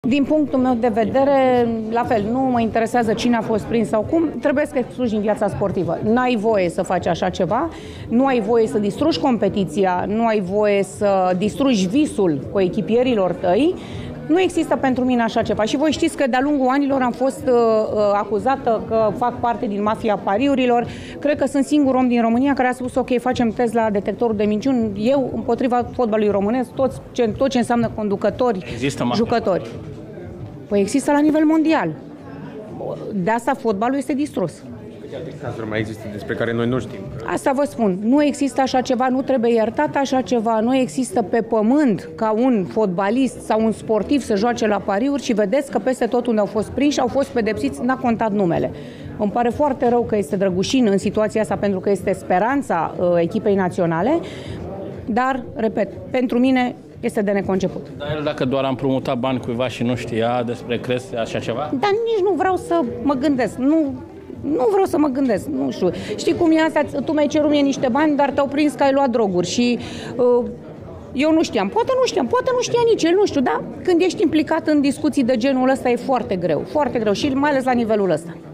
Din punctul meu de vedere, la fel, nu mă interesează cine a fost prins sau cum, trebuie să exclugi din viața sportivă. N-ai voie să faci așa ceva, nu ai voie să distrugi competiția, nu ai voie să distrugi visul coechipierilor tăi. Nu există pentru mine așa ceva. Și voi știți că de-a lungul anilor am fost acuzată că fac parte din mafia pariurilor. Cred că sunt singurul om din România care a spus ok, facem test la detectorul de minciuni. Eu, împotriva fotbalului românesc, tot ce înseamnă conducători, jucători. Păi există la nivel mondial. De asta fotbalul este distrus. Cazuri mai există despre care noi nu știm. Asta vă spun. Nu există așa ceva, nu trebuie iertat așa ceva. Nu există pe pământ ca un fotbalist sau un sportiv să joace la pariuri și vedeți că peste tot unde au fost prinși, au fost pedepsiți, n-a contat numele. Îmi pare foarte rău că este Drăgușin în situația asta pentru că este speranța echipei naționale, dar, repet, pentru mine este de neconceput. Dar el dacă doar a împrumutat bani cuiva și nu știa despre creste, așa ceva? Dar nici nu vreau să mă gândesc. Nu vreau să mă gândesc, nu știu. Știi cum e asta? Tu mi-ai cerut mie niște bani, dar te-au prins că ai luat droguri și eu nu știam. Poate nu știa nici el, nu știu, dar când ești implicat în discuții de genul ăsta e foarte greu și mai ales la nivelul ăsta.